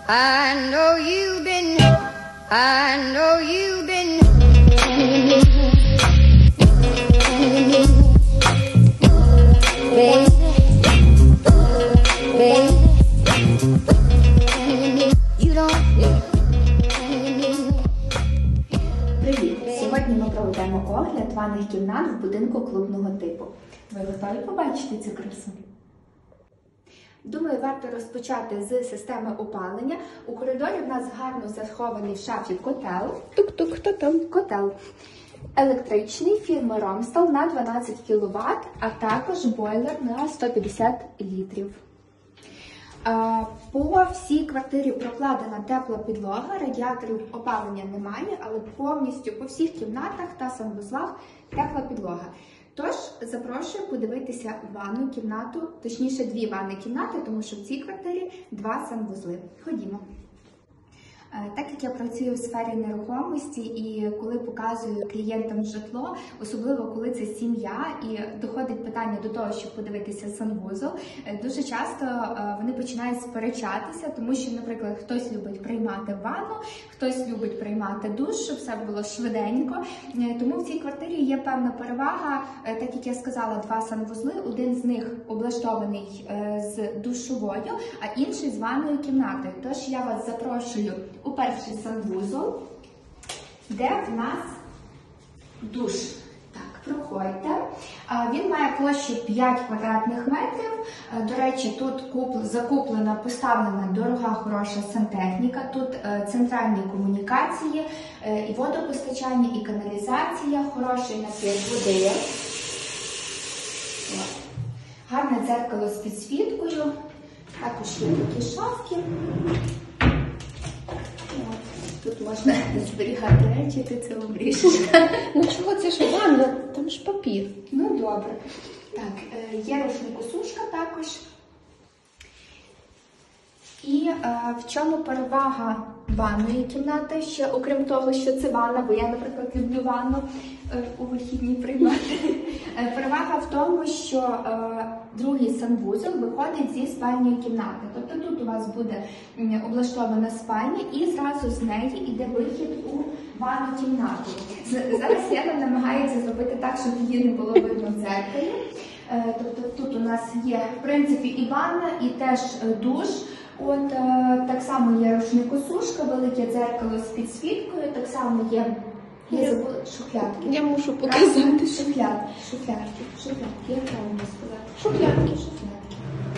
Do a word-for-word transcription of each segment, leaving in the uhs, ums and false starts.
I know you've been, I know you've been. Baby, baby, you don't. Привіт! Сьогодні ми проведемо огляд ванних кімнат в будинку клубного типу. Ви готові побачити цю красу? Думаю, варто розпочати з системи опалення. У коридорі в нас гарно захований в шафі котел. Тук-тук, хто там? Котел електричний фірми Ромстал на дванадцять кіловат, а також бойлер на сто п'ятдесят літрів. По всій квартирі прокладена тепла підлога, радіаторів опалення немає, але повністю по всіх кімнатах та санвузлах тепла підлога. Тож, запрошую подивитися ванну кімнату, точніше дві ванні кімнати, тому що в цій квартирі два санвузли. Ходімо. Так як я працюю в сфері нерухомості і коли показую клієнтам житло, особливо коли це сім'я і доходить питання до того, щоб подивитися санвузол, дуже часто вони починають сперечатися, тому що, наприклад, хтось любить приймати ванну, хтось любить приймати душ, щоб все було швиденько. Тому в цій квартирі є певна перевага, так як я сказала, два санвузли, один з них облаштований з душовою, а інший з ванною кімнатою. Тож я вас запрошую у перший санвузол, де в нас душ. Так, проходьте. Він має площу п'ять квадратних метрів. До речі, тут закуплена, поставлена дорога, хороша сантехніка. Тут центральні комунікації, і водопостачання, і каналізація, хороший напір води. Гарне дзеркало з підсвіткою. Також є такі шафки. Тут можна зберігати речі, ти це обріжеш. Ну чого, це ж ванна, там ж папір. Ну добре. Так, є рушникосушка також. І е, в чому перевага ванної кімнати, ще окрім того, що це ванна, бо я, наприклад, люблю ванну е, у вихідні приймати. Е, перевага в тому, що е, другий санвузол виходить зі спальної кімнати. Тобто тут у вас буде облаштована спальня і зразу з неї йде вихід у ванну кімнату. Зараз Лена намагається зробити так, щоб її не було видно в дзеркалі. Е, тобто тут у нас є, в принципі, і ванна, і теж душ. От, е, так само є рушникосушка, велике дзеркало з підсвіткою, так само є, я забула, шухлядки. Я мушу показати. Шухлядки, шухлядки, шухлядки, як правильно сказати? Шухлядки, шухлядки.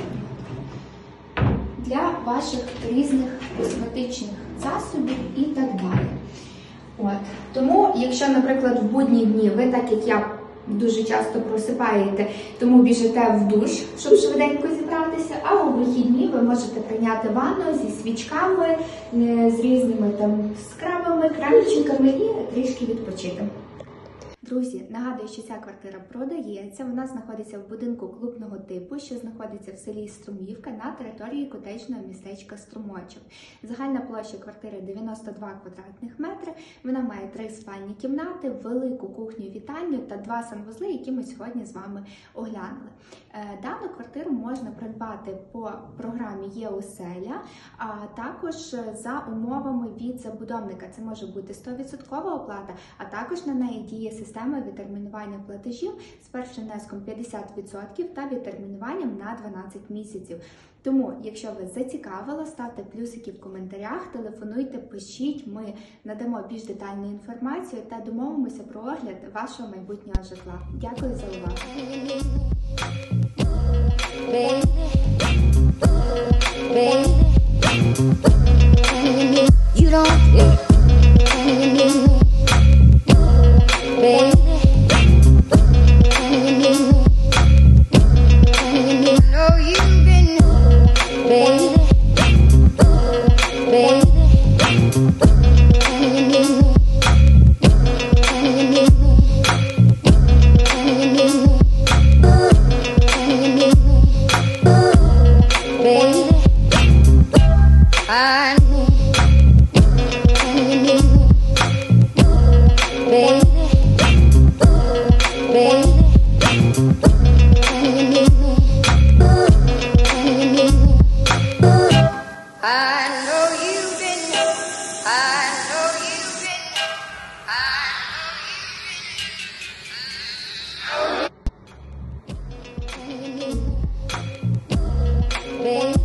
Для ваших різних косметичних засобів і так далі. От. Тому, якщо, наприклад, в будні дні ви, так як я, дуже часто просипаєте, тому біжите в душ, щоб швиденько зібратися, а у вихідні ви можете прийняти ванну зі свічками, з різними там скрабами, кремчиками і трішки відпочити. Друзі, нагадую, що ця квартира продається. Вона знаходиться в будинку клубного типу, що знаходиться в селі Струмівка на території котеджного містечка Струмочок. Загальна площа квартири дев'яносто два квадратних метри. Вона має три спальні кімнати, велику кухню-вітальню та два санвузли, які ми сьогодні з вами оглянули. Дану квартиру можна придбати по програмі ЄОселя, а також за умовами від забудовника. Це може бути сто відсотків оплата, а також на неї діє система відтермінування платежів з першим внеском п'ятдесят відсотків та відтермінуванням на дванадцять місяців. Тому, якщо вас зацікавило, ставте плюсики в коментарях, телефонуйте, пишіть, ми надамо більш детальну інформацію та домовимося про огляд вашого майбутнього житла. Дякую за увагу! Baby, baby, you don't. Baby, I know you've been. Baby, baby, baby, I know. I know you. baby.